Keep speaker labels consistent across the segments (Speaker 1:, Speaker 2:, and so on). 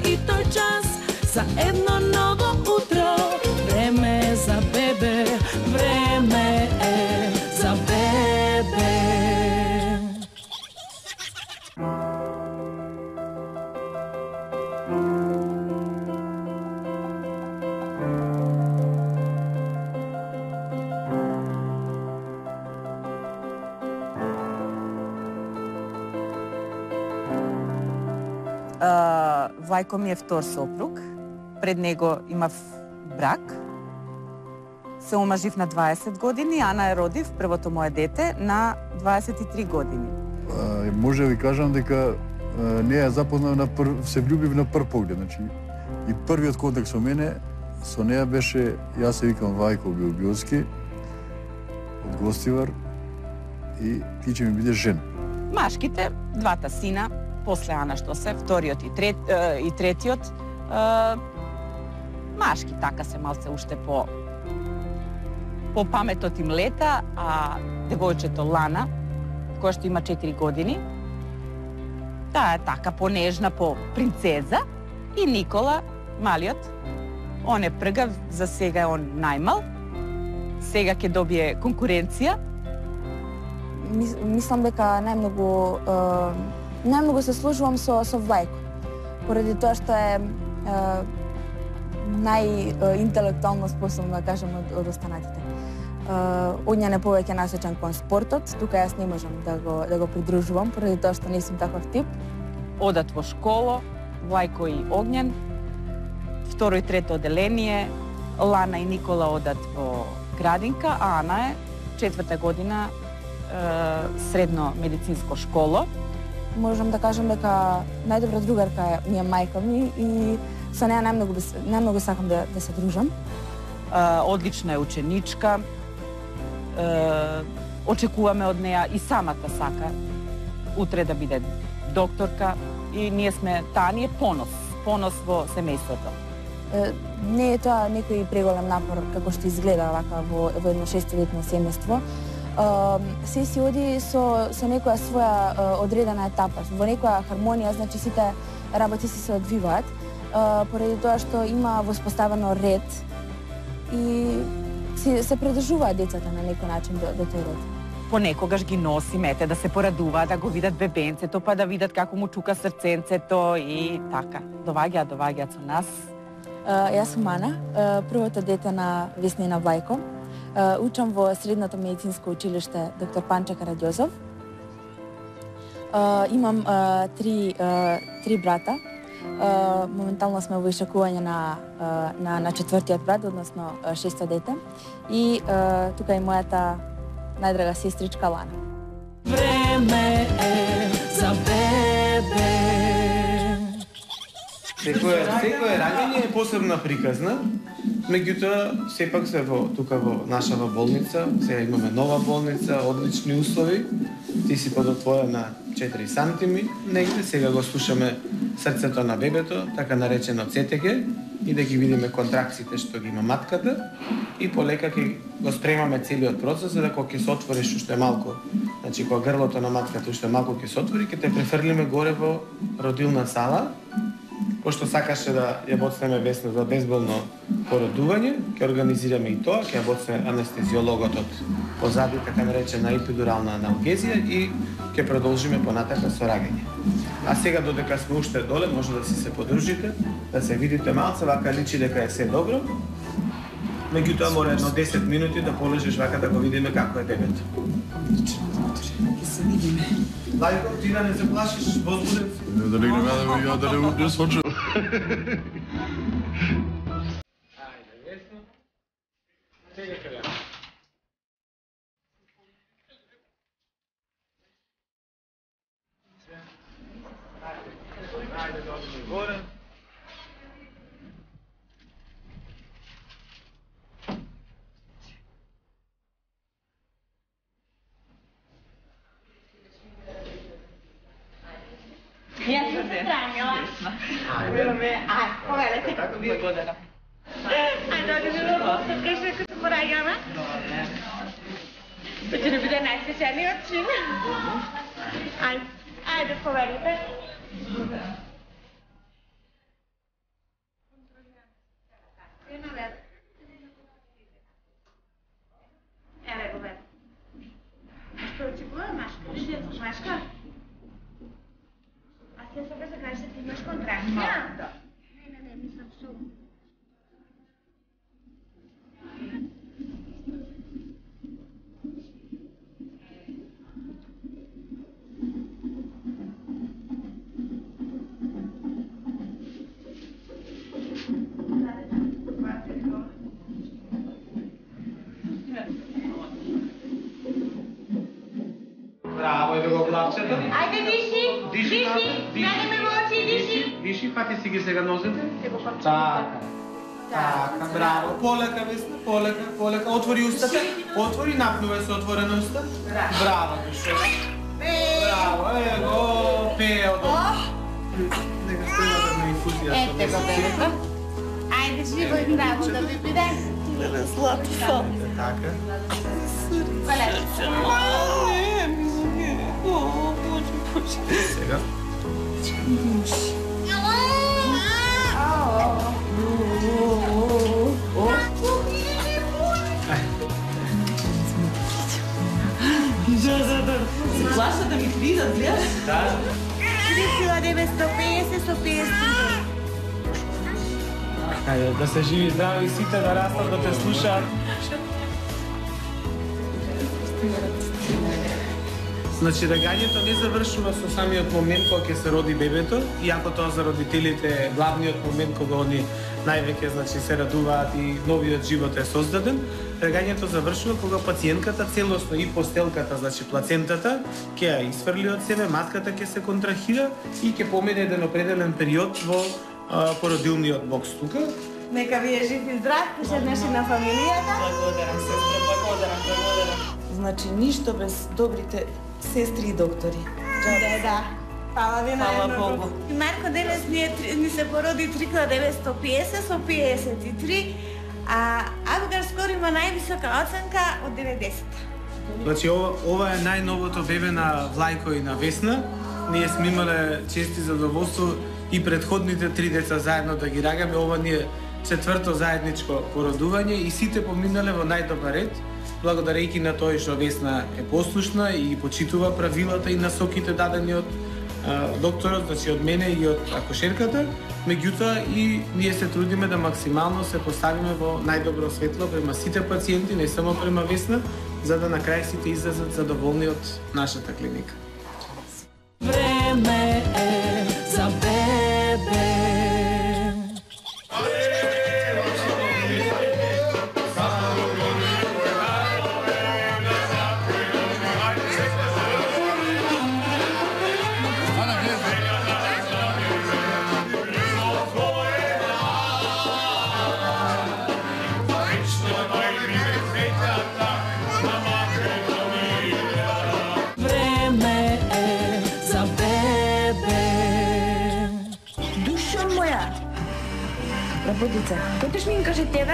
Speaker 1: i toј час за едно ново утро. Време е за бебе, време е за бебе.
Speaker 2: Вајко ми е втор сопруг. Пред него имав брак. Се омажив на 20 години, Ана е родив првото мое дете на 23 години.
Speaker 3: Може да ви кажам дека не ја запознав се влюбив на прв поглед, значи и првиот контакт со мене со неа беше, јас се викам Вајко Билбиовски од Гостивар и ти ќе ми бидеш жен.
Speaker 2: Машките, двата сина, после Ана што се, вториот и третиот, машки така се малце уште по паметот им лета, а девојчето Лана, која што има 4 години, таа е така понежна, по принцеза, и Никола, малиот, он е пргав, за сега е он најмал, сега ќе добие конкуренција.
Speaker 4: Мислам дека најмногу се служувам со Вајко, поради тоа што е најинтелектуално способно, да кажем, од останатите. Огњан е повеќе насочен кон спортот, тука јас не можам да го придружувам, поради тоа што не сум таков тип.
Speaker 2: Одат во школо, Вајко и Огњан, второ и трето оделение, Лана и Никола одат во градинка, а Ана е 4-та година средно медицинско школо.
Speaker 4: Можам да кажам дека најдобра другарка ми е мајка ми и со неа најмногу сакам да се дружам.
Speaker 2: Одлична е ученичка, очекуваме од неа и самата сака утре да биде докторка и ние сме, таа ни е понос во семејството.
Speaker 4: Не е тоа некој преголем напор како што изгледа вака во едно 6-летно семејство. Се си оди со некоја своја одредена етапа, во некоја хармонија, значи сите работи се одвиваат, поради тоа што има воспоставено ред и се придржуваат децата на некој начин до тој ред.
Speaker 2: Понекогаш ги носиме, да се порадуваат, да го видат бебенцето, па да видат како му чука срценцето и така. Доваѓаат со нас.
Speaker 4: Јас сум Ана, првото дете на Весна и на Вајко. Учам во Средното медицинско училиште доктор Панче Караѓозов. Имам три брата. Моментално сме во ишакување на четвртиот брат, односно 6-то дете. И тука е мојата најдрага сестричка Лана.
Speaker 1: Време е за бебе.
Speaker 5: Секој раѓање е посебна приказна, меѓутоа сепак се тука во нашава болница, сега имаме нова болница, одлични услови. Ти си подотворена 4 сантими негде, сега го слушаме срцето на бебето, така наречено ЦТГ, и да ги видиме контракциите што ги има матката и полека ќе го спремаме целиот процес, за да кога ќе се отвориш уште малку, значи кога грлото на матката уште малку ќе се отвори, ќе те префрлиме горе во родилна сала. Пошто сакаше да ја боцнеме Весна за безболно породување, ќе организираме и тоа, ќе ја боцне анестезиологот од позади, така наречена епидурална аналгезија и ќе продолжиме понатака со раѓање. А сега додека сме уште доле, може да си се подружите, да се видите малце, вака личи дека е се добро. Меѓутоа мора едно 10 минути да полежиш вака да го видиме како е бебето.
Speaker 2: Ќе се видиме.
Speaker 5: Лајко, ти да не се плашиш, возбуден си.
Speaker 3: Да не играме да не свочам.
Speaker 5: Ајде, Весно. Сега ќе гледам. Ајде, дојдеме горе.
Speaker 6: Јас сум се странила. Ајде, повелете.
Speaker 2: Благодарам.
Speaker 6: Ајде, одиме во Сркаш, ако се пораѓаме. Тоа ќе не биде најсвечениот чин. Ајде, повелете.
Speaker 5: очите.
Speaker 6: Ајде, диши, диши, гледај ме во очи, диши.
Speaker 5: Диши, фати си ги сега нозете. Така. Така, браво. Полека, Весна, полека. Отвори устата. Отвори, напнувај со отворена уста. Браво, душе. Браво, его, пее од Нека спрема да ме инфузија.
Speaker 6: Ете го, бебето. Ајде, живо и здраво да ви биде.
Speaker 1: Мене сладко.
Speaker 5: Така. Сега.
Speaker 2: Се плаша да ми придат, гледаш?
Speaker 5: Да.
Speaker 6: 3950 со 50.
Speaker 5: Ајде, да се живи здраво и сите да растат, да те слушаат. Значи, раѓањето не завршува со самиот момент кога ќе се роди бебето, иако тоа за родителите е главниот момент кога они највеќе се радуваат и новиот живот е создаден. Раѓањето завршува кога пациентката целосно и постелката, значи плацентата, ќе ја изфрли од себе, матката ќе се контрахира и ќе помине еден определен период во породилниот бокс тука.
Speaker 6: Нека ви е жив и здрав, пошеднеш и на фамилијата.
Speaker 1: Благодарам, сестра, благодарам. Значи, ништо без добрите сестри и доктори.
Speaker 6: Да. Фала ви на
Speaker 1: Фала
Speaker 6: едното.
Speaker 1: Богу.
Speaker 6: И Марко денес ни се породи 3950 со 53, а Абгар скоро има највисока оценка од 90.
Speaker 5: Значи, ова е најновото бебе на Влајко и на Весна. Ние сме имале чести задоволство и предходните 3 деца заедно да ги рагаме. Ова ни е 4-то заедничко породување и сите поминале во најдобар ред, благодарејќи на тој што Весна е послушна и почитува правилата и насоките дадени од докторот, значи од мене и од акушерката. Меѓутоа и ние се трудиме да максимално се поставиме во најдобро светло према сите пациенти, не само према Весна, за да на крај сите излезат задоволни од нашата клиника.
Speaker 1: Време е за бебе. Време е за бебе.
Speaker 4: Душа моја. Работица, кој ми каже тебе?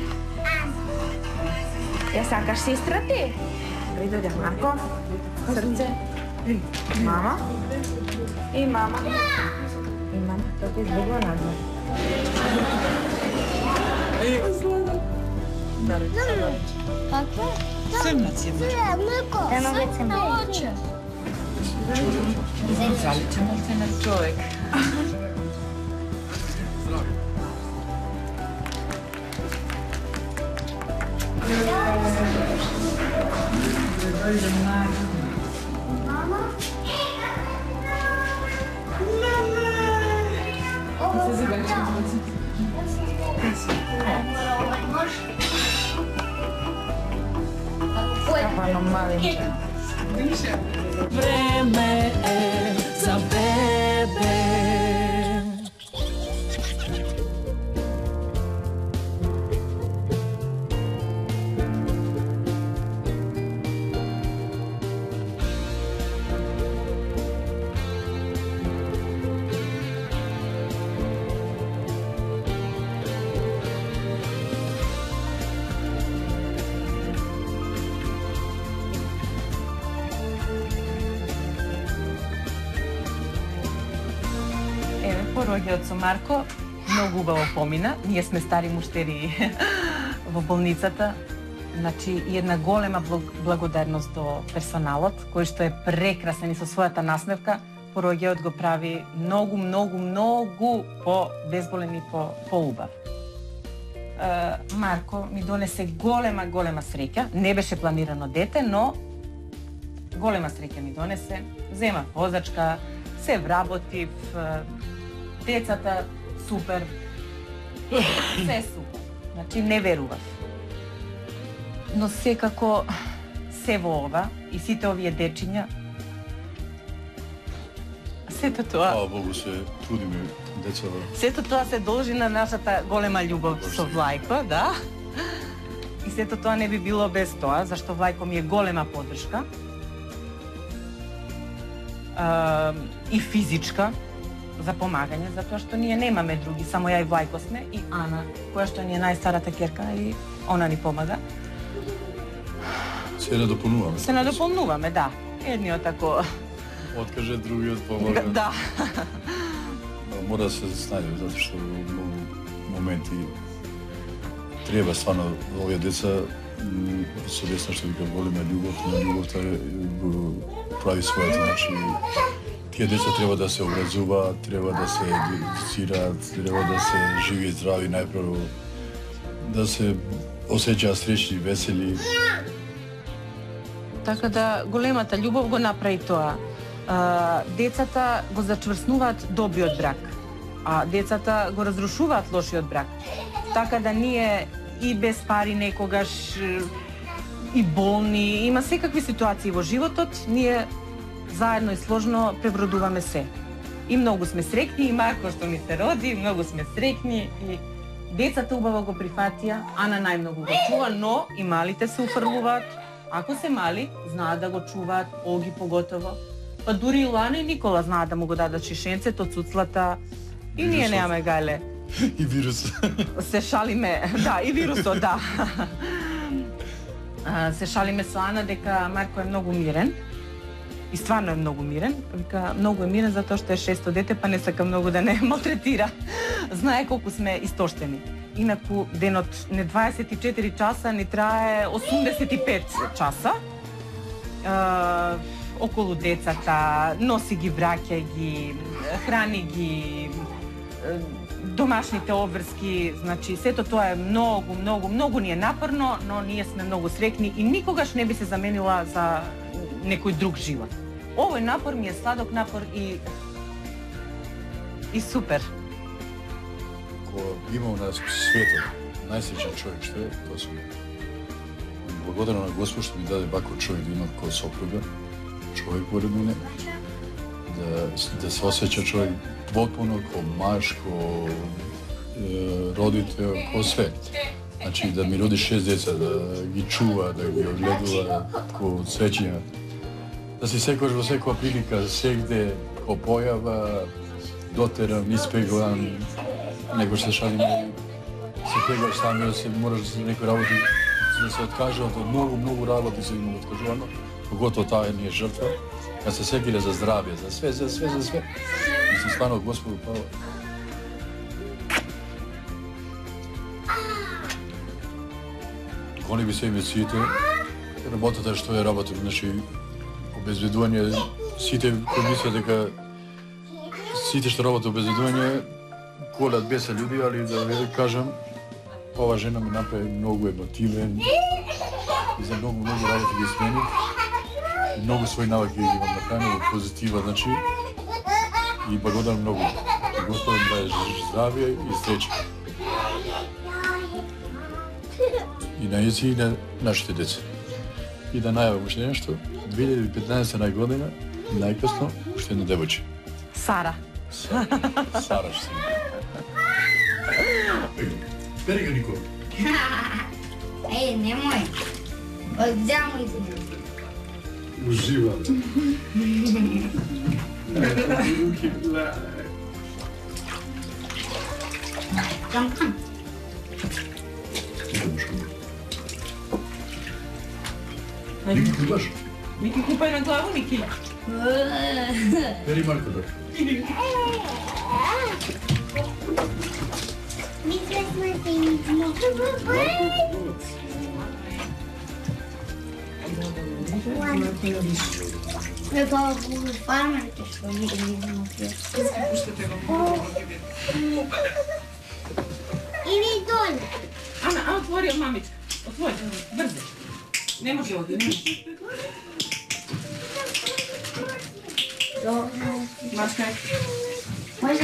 Speaker 4: Ја сакаш сестра ти? Приdođa Marko. Srce. Mama. I mama. I mama, to ti izbogla nazva.
Speaker 1: Crnac je
Speaker 4: Eno već sam
Speaker 1: crnac čovjek. Vreme je za bebe. Пороѓајот со Марко многу убаво помина. Ние сме стари муштери во болницата. Значи, и една голема благодарност до персоналот, кој што е прекрасен и со својата насмевка. Пороѓајот го прави многу по-безболен и по-убав. Марко ми донесе голема среќа. Не беше планирано дете, но голема среќа ми донесе. Зема возачка, се вработив, децата супер, се супер. Значи, не верував. Но секако се во ова и сите овие дечиња сето тоа...
Speaker 3: Слава Богу, се трудиме децата.
Speaker 1: Сето тоа се должи на нашата голема љубов со Влајко, да. И сето тоа не би било без тоа, зашто Влајко ми е голема поддршка. И физичка за помагање, затоа што ние немаме други, само ја и Влајко сме и Ана, која што ни е најстарата ќерка и она ни помага.
Speaker 3: Се надополнуваме.
Speaker 1: Се надополнуваме, да. Едниот тако...
Speaker 3: Откаже, другиот помага.
Speaker 1: Да.
Speaker 3: Мора да се снајде, затоа што во многу моменти треба стварно овие деца со деца што вика голема љубов, но љубовта прави својата, значи тие деца треба да се образуваат, треба да се едуцираат, треба да се живи и здрави најпрво, да се осеќаат среќни, весели.
Speaker 1: Така да големата љубов го направи тоа. Децата го зачврснуваат добриот брак, а децата го разрушуваат лошиот брак. Така да ние и без пари некогаш, и болни, има секакви ситуации во животот, ние заедно и сложно пребродуваме се. И многу сме среќни, и Марко што ми се роди, многу сме среќни и децата убаво го прифатија, Ана најмногу го чува, но и малите се уфрлуваат. Ако се мали, знаат да го чуваат, Оги поготово. Па дури и Лана и Никола знаат да му го дадат шишенцето, цуцлата. И ние немаме гајле.
Speaker 3: И вирус.
Speaker 1: Се шалиме, да, и вирусот, да. Се шалиме со Ана дека Марко е многу мирен. И стварно е многу мирен. Вика, многу е мирен затоа што е шесто дете, па не сака многу да не малтретира. Знае колку сме истоштени. Инаку денот не 24 часа, ни трае 85 часа. Околу децата, носи ги, враќа ги, храни ги, домашните обврски, значи сето тоа е многу ни е напорно, но ние сме многу среќни и никогаш не би се заменила за некој друг живот. Овој напор ми е сладок напор и супер.
Speaker 3: Кога имам на светот најсреќен човек што е, тоа сум. Благодарна на Господ што ми даде ваков човек да има како сопруга, човек поред мене, да се осеќа човек потпуно ко маж, ко родител, ко све. Значи да ми роди 6 деца, да ги чува, да ги огледува, ко среќина. Да си секојаш во секоја прилика, сегде, ко појава, дотерам, испеглам, него се шалиме, се пегаш сами, да се мораш да се некој работи, да се откажат од многу работи се има откажувано, поготово таа не е жртва, да се секира за здравје, за све. И се станал Господу пава. Гони би се инвестиите, работата што е работа, значи обезбедување, сите кои мислат дека сите што работат обезбедување колат беса луѓе, али да ви кажам, ова жена ми направи многу емотивен и за многу работи ги сменив. Многу своји навики ги имам направено позитива, значи, и благодарам многу. Господ да е здравје и среќа. И на јаци и на нашите деца. И да најавам уште нешто, 2015 година, најкасно, уште една девојче.
Speaker 1: Сара.
Speaker 3: Сара што си. Бери го, Никола.
Speaker 7: Немој. Одземој се.
Speaker 3: Уживам.
Speaker 7: Кам.
Speaker 3: Ники купаш?
Speaker 1: Ники купај на главу, Ники.
Speaker 3: Бери Марко да.
Speaker 7: Мисле сме се идемо. Нека го фармерите што ми идемо. Или доле.
Speaker 1: Ана, отвори, мамичка. Отвори, брзо. Не може оди, не може. Машка.
Speaker 7: Може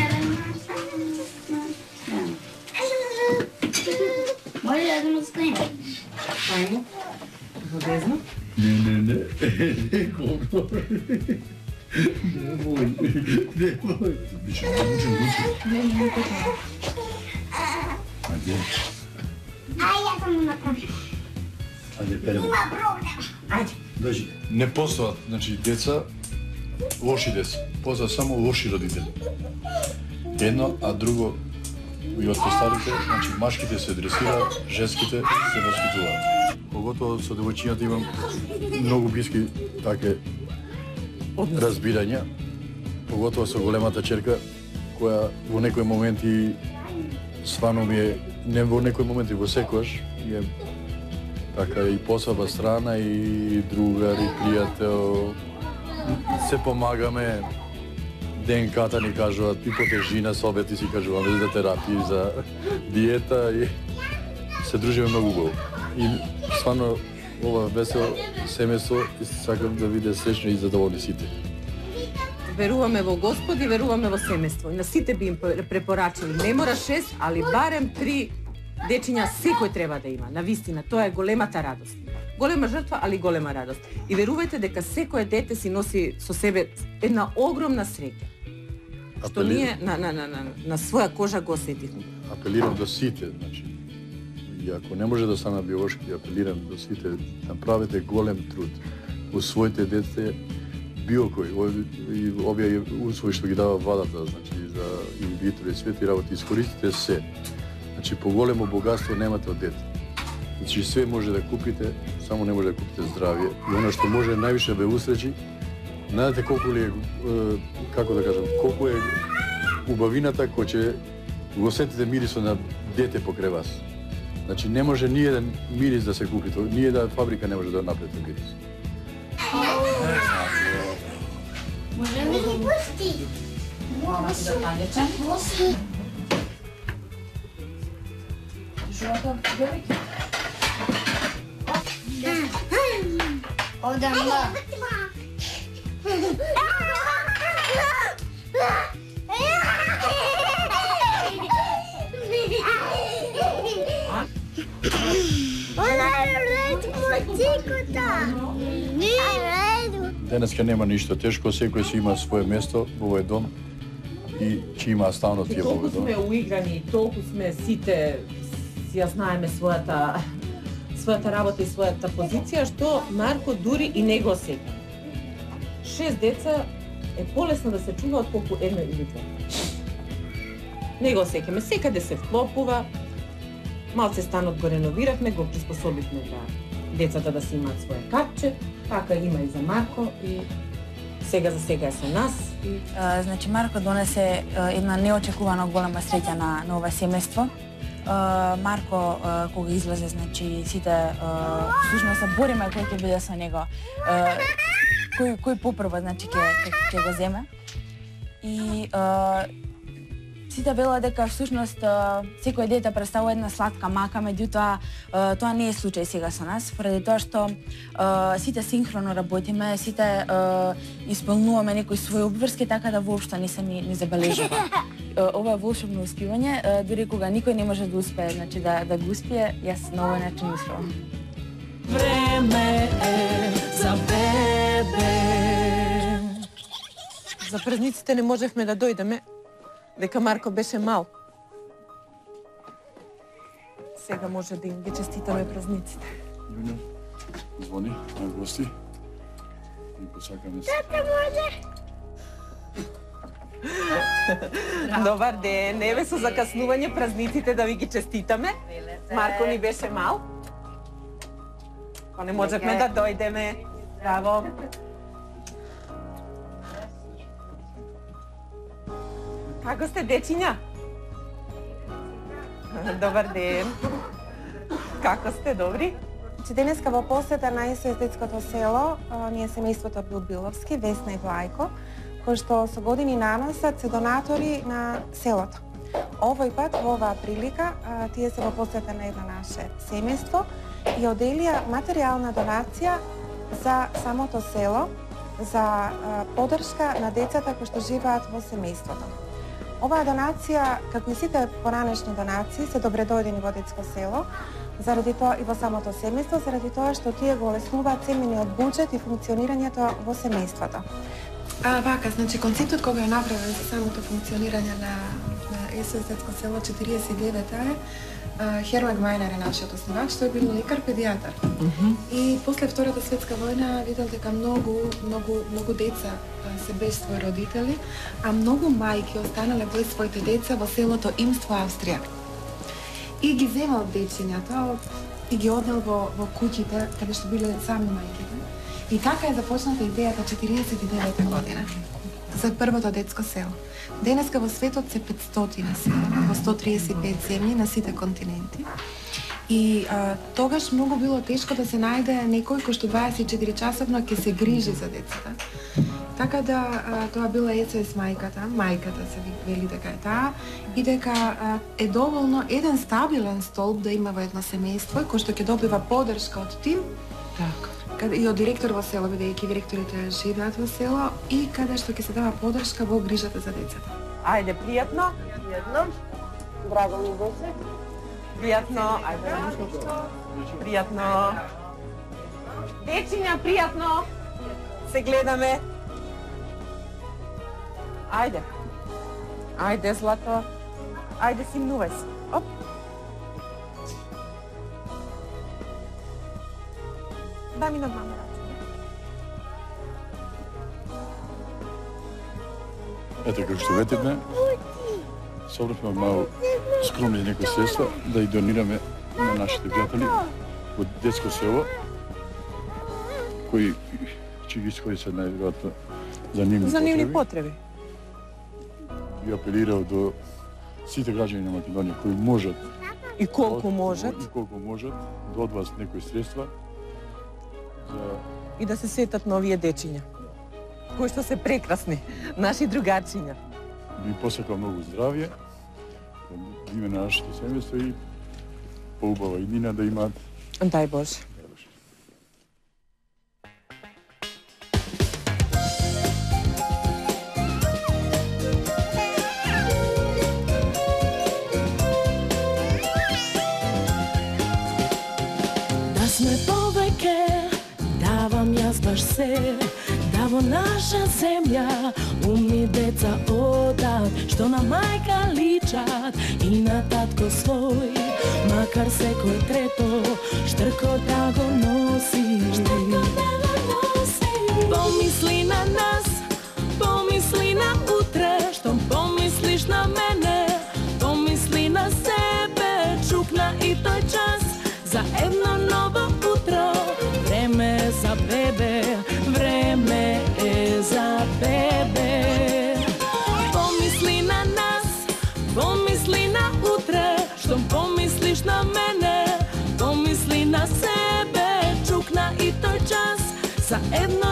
Speaker 7: да му скрием.
Speaker 1: Ајмо. Водезно.
Speaker 3: Не. Biće naučen ruku. Ajde.
Speaker 7: Ja sam mu napravio.
Speaker 3: Ajde, peremo.
Speaker 7: Ima problem.
Speaker 3: Ajde. Dođi. Не постојат, значи, деца, лоши деца. Постојат само лоши родители. Едно, а друго, и од постарите, значи, машките се дресираат, женските се воспитуваат. Поготово со девојчињата имам многу блиски таке разбирања, поготово со големата черка, која во некои моменти свано ми е, не во некои моменти, во секојаш, е така и посаба страна, и другар, и пријател. Се помагаме. ДНК-та ни кажуваат, и по тежина совети си кажуваме за терапии, за диета и се дружиме многу убаво. И стварно ова весело семејство сакам да биде среќно и задоволни сите.
Speaker 1: Веруваме во Господ и веруваме во семејство. На сите би им препорачали. Не мора 6, али барем 3 дечиња секој треба да има. Навистина, тоа е големата радост. Голема жртва, али голема радост. И верувајте дека секое дете си носи со себе една огромна среќа. Што ние на своја кожа го осетивме.
Speaker 3: Апелирам до сите, значи, и ако не може да станат биолошки, апелирам до сите, направете голем труд. Усвоите дете било кој, и овие услови што ги дава владата, значи, за инвитро и свети работи, искористите се. Значи, поголемо богатство немате од дете. Значи, све може да купите, само не може да купите здравје. И оно што може највише да ве усреќи, знаете колку ли е, како да кажам, колку е убавината која ќе го осетите мирисот на дете покрај вас. Значи, не може ни еден мирис да се купи, ни една фабрика не може да направи тој мирис.
Speaker 7: Може ми ги пусти? Може. Odamda.
Speaker 3: Денеска нема ништо тешко, секој си има свое место во овој дом и ќе има станот тие во овој дом.
Speaker 1: Толку сме уиграни, толку сме сите си ја знаеме својата работа и својата позиција, што Марко дури и не го осеќа. 6 деца е полесно да се чува отколку едно или две. Не го осеќаме, секаде се вклопува. Малце станот го реновиравме, го приспособивме да децата да си имаат своја капче, така има и за Марко и сега за сега е со нас.
Speaker 4: Значи Марко донесе една неочекувано голема среќа на ова семејство. Марко кога излезе, значи сите всушност се бориме кој ќе биде со него. Кој попрво, значи ќе го земе. И сите велат дека всушност секој дете представува една сладка мака, меѓутоа тоа не е случај сега со нас, поради тоа што сите синхроно работиме, сите исполнуваме некои своји обврски, така да воопшто не се ни забележува. Ова е волшебно успивање, дури кога никој не може да успее, значи да го успие, јас на овој начин успевам.
Speaker 1: Време е за бебе. За празниците не можевме да дојдеме, дека Марко беше мал. Сега може да им ги честитаме празниците.
Speaker 3: Јуња, звони на гости и посакаме се.
Speaker 7: Тата може.
Speaker 1: Добар ден, еве со закаснување празниците да ви ги честитаме. Марко ни беше мал. Па не можевме да дојдеме. Браво. Како сте, дечиња? Добар ден. Како сте, добри?
Speaker 8: Денеска во посета на Исоестетското село ние семејството Билбиловски, Весна и Влајко, кои што со години наносат се донатори на селото. Овој пат, во оваа прилика, тие се во посета на едно наше семејство и оделија материјална донација за самото село, за поддршка на децата кои што живеат во семејството. Оваа донација, како и сите поранешни донации, се добредојдени во детско село, заради тоа и во самото семејство, заради тоа што тие го олеснуваат семениот буџет и функционирањето во семејството. Вака, значи концептот кога е направен за самото функционирање на СОС детско село 49 е Хервег Мајнер е нашиот основач, тој бил лекар педијатар. И после Втората светска војна видел дека многу деца се без своји родители, а многу мајки останале без своите деца во селото Имство, Австрија. И ги земал дечињата и ги однел во куќите каде што биле сами мајките. И така е започната идејата 49 година за првото детско село. Денеска во светот се 500 села, во 135 земји на сите континенти. И тогаш многу било тешко да се најде некој кој што 24 часовно ќе се грижи за децата. Така да тоа била СОС мајката се вели дека е таа, и дека е доволно еден стабилен столб да има во едно семејство кој што ќе добива поддршка од тим.
Speaker 2: Така.
Speaker 8: И од директор во село, бидејќи директорите живеат во село, и каде што ќе се дава поддршка во грижата за децата.
Speaker 2: Ајде, пријатно.
Speaker 8: Драго ми беше.
Speaker 2: Пријатно. Ајде, пријатно. Дечиња, пријатно. Се гледаме. Ајде. Ајде, Злато. Ајде, симнувај се. Оп. Дај ми на мама рачу.
Speaker 3: Ете, како што ветевме, собравме малку скромни некои средства да ги донираме на нашите пријатели од детско село, кои ќе ги искористат најверојатно за нивни потреби. Би апелирал до сите граѓани на Македонија кои можат
Speaker 2: И колку можат.
Speaker 3: да од вас некои средства
Speaker 2: И да се сетат на овие дечиња, кои што се прекрасни, наши другарчиња.
Speaker 3: Би посакал многу здравје, име на нашето семејство и поубава иднина да имаат.
Speaker 2: Дај Боже.
Speaker 9: Да сме повеќе, давам јас баш се, да во наша земја умни деца одат, што на мајка личат и на татко свој, макар секој трето штрко да го носи. Помисли на нас, помисли на утре, што помислиш на мене, помисли на себе, чукна и тој час за едно ново утро. Време е за бебе, време е за бебе. Помисли на нас, помисли на утре, што помислиш на мене, помисли на себе, чукна и тој час за едно